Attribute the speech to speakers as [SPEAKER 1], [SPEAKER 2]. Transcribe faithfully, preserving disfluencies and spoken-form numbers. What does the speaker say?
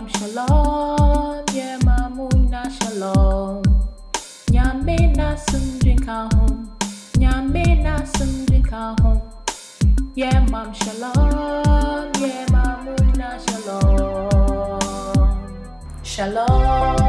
[SPEAKER 1] mam shalom, yeah mamuna shalom. Nyame na sundrin ka home, nyame na sundrin ka home. Yeah mam shalom, yeah mamuna shalom. Shalom.